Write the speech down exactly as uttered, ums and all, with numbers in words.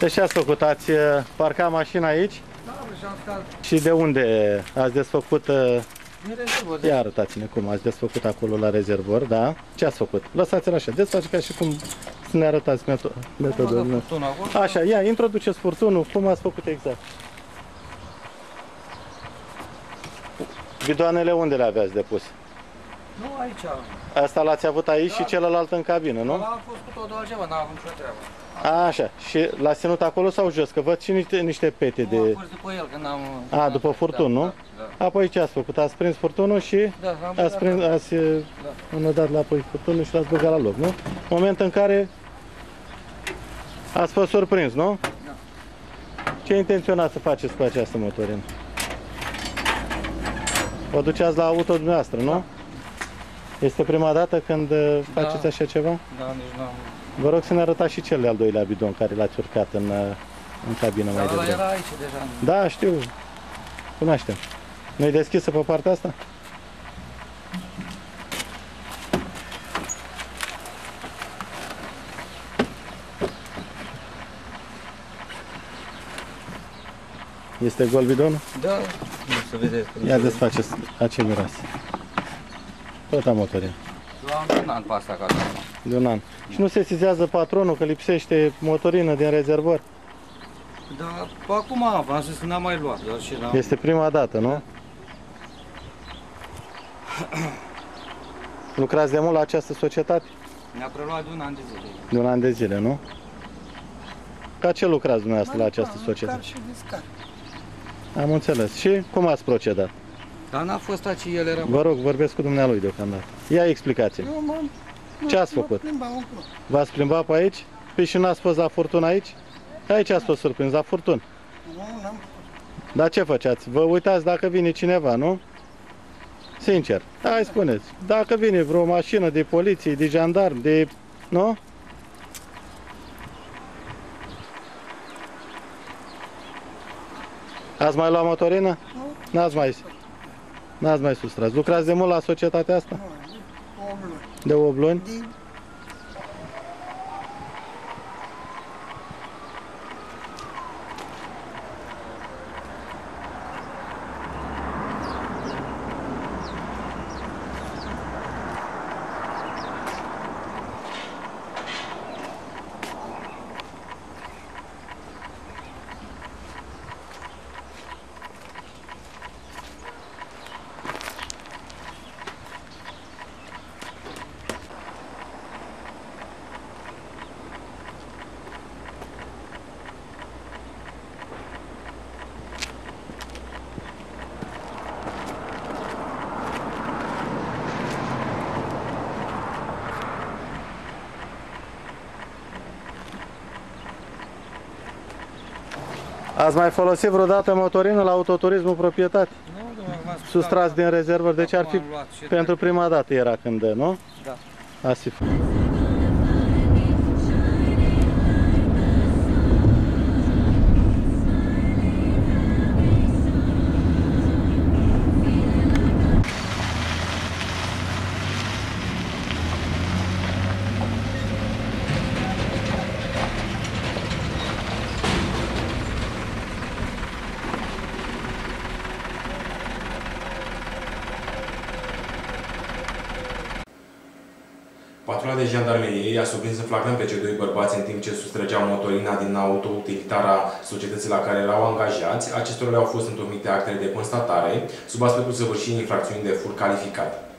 Deci ce ați făcut? Ați parcat mașina aici? Da, și am stat. Și de unde ați desfăcut? Din rezervor. Ia arătați-ne cum ați desfăcut acolo la rezervor, da? Ce ați făcut? Lăsați-l așa, desfaceți ca și cum să ne arătați metodul. Așa, ia, introduceți furtunul, cum ați făcut exact? Bidoanele unde le aveați depus? Nu, aici. Asta l-ați avut aici Da. Și celălalt în cabină, nu? Ăla a fost cu totul altceva, n-a avut nicio treabă. A, așa, și l-ați ținut acolo sau jos? Că văd și niște, niște pete de... Nu, a fost după el, când am... A, după furtun, nu? Da, da. Apoi ce ați făcut? Ați prins furtunul și Da, am ați, prins, ați da. înădat la apoi furtunul și l-ați băgat la loc, nu? Moment în care ați fost surprins, nu? Da. Ce intenționați să faceți cu această motorină? O duceați la auto dumneavoastră, nu? Da. Este prima dată când da. faceți așa ceva? Da, nici n-am... Vă rog să ne arătați și cel de-al doilea bidon care l-ați urcat în, în cabină mai devreme. Da, era aici deja. Da, știu. Cunoaștem. Nu-i deschisă pe partea asta? Este gol bidonul? Da, nu să vedeți. Ia desfaceți ce miroase. Tot am motorină. Eu am un an pe asta ca doamna. De un an. Și nu se sizează patronul că lipsește motorină din rezervor? Da, acum am, am zis că n-am mai luat. Dar și este prima dată, nu? Lucrați de mult la această societate? Ne-a preluat de un an de zile. De un an de zile, nu? Ca ce lucrați dumneavoastră la această societate? Și viscar. Am înțeles. Și cum ați procedat? Dar n-a fost aici, el era... Vă rog, vorbesc cu dumnealui deocamdată. Ia explicați-mi. Ce ați făcut? V-ați plimbat pe aici? Păi și n-ați fost la furtun aici? Aici ați fost surprins, la furtun. Nu, n-am. Dar ce făceați? Vă uitați dacă vine cineva, nu? Sincer, hai spuneți. Dacă vine vreo mașină de poliție, de jandarm, de... nu? Ați mai luat motorină? Nu. N-ați mai... N-ați mai sustras. Lucrați de mult la societatea asta? De opt luni? Ați mai folosit vreodată motorină la autoturismul proprietate? Nu, domnule, sustras din rezervă, deci ar fi pentru prima dată era când, nu? Da. Ați fi. Patrula de jandarmerie i-a surprins în flagrant pe cei doi bărbați în timp ce sustrăgeau motorina din auto-utilitara societății la care l-au angajați. Acestora le-au fost întocmite actele de constatare sub aspectul săvârșirii infracțiuni de furt calificat.